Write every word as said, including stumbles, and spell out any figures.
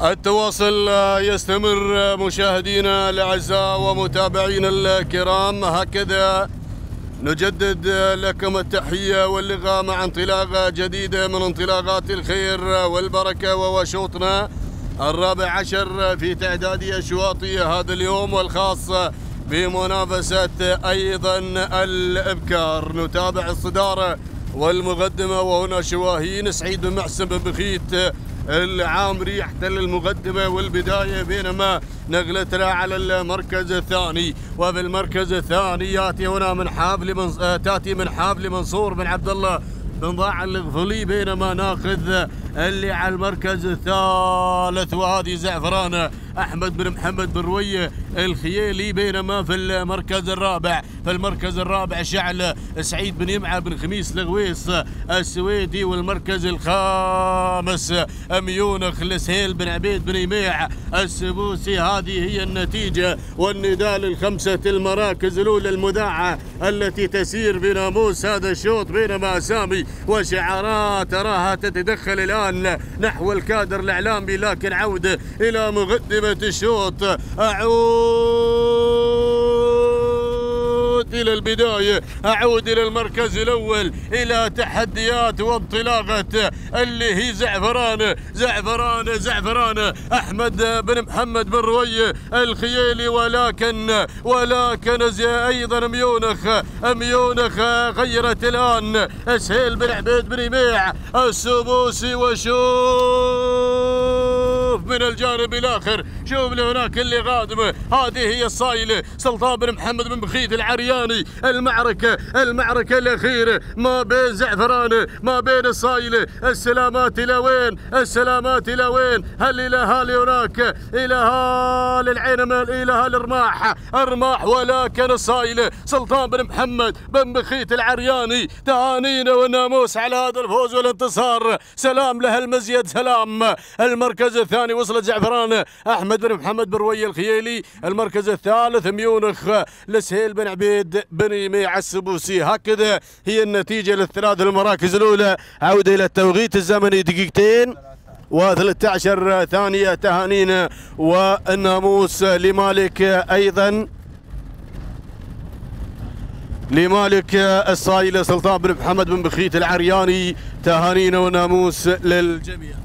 التواصل يستمر مشاهدينا الاعزاء ومتابعينا الكرام، هكذا نجدد لكم التحيه واللقاء مع انطلاقه جديده من انطلاقات الخير والبركه، وهو شوطنا الرابع عشر في تعداد اشواط هذا اليوم والخاص بمنافسه ايضا الابكار. نتابع الصداره والمقدمه، وهنا شواهين سعيد بن محسن بن بخيت العامري يحتل المقدمة والبداية، بينما نقلتنا على المركز الثاني. وفي المركز الثاني ياتي هنا من حافل من... تاتي من حافل منصور بن عبد الله بن ضاع الغفلي، بينما ناخذ اللي على المركز الثالث وهذه زعفرانه احمد بن محمد بن رويه الخيالي، بينما في المركز الرابع في المركز الرابع شعل سعيد بن يمعه بن خميس الغويص السويدي، والمركز الخامس ميونخ لسهيل بن عبيد بن يميع السبوسي. هذه هي النتيجه والنداء للخمسه المراكز الاولى المذاعه التي تسير بناموس هذا الشوط، بينما اسامي وشعارات تراها تتدخل الان نحو الكادر الاعلامي. لكن عوده الى مقدمه الشوط، اعود الى البدايه، اعود الى المركز الاول، الى تحديات وانطلاقه اللي هي زعفرانه زعفرانه زعفرانه احمد بن محمد بن رويه الخيالي، ولكن ولكن ايضا ميونخ ميونخ غيرت الان سهيل بن عبيد بن يميع السبوسي. وشوف من الجانب الاخر، شوف لهناك اللي قادمه، هذه هي الصايله سلطان بن محمد بن بخيت العرياني. المعركه المعركه الاخيره ما بين زعفرانه ما بين الصايله. السلامات الى وين؟ السلامات الى وين؟ هل الى هالي هناك الى هال العين الى هال الرماح الرماح، ولكن الصايله سلطان بن محمد بن بخيت العرياني. تهانينا والناموس على هذا الفوز والانتصار، سلام له المزيد سلام. المركز الثاني وصلت زعفرانه احمد بن محمد بن رويه الخيالي، المركز الثالث ميونخ لسهيل بن عبيد بن يميع السبوسي. هكذا هي النتيجه للثلاث المراكز الاولى. عوده الى التوقيت الزمني دقيقتين وثلاثة عشر ثانيه. تهانينا والناموس لمالك ايضا لمالك الصايله سلطان بن محمد بن بخيت العرياني. تهانينا وناموس للجميع.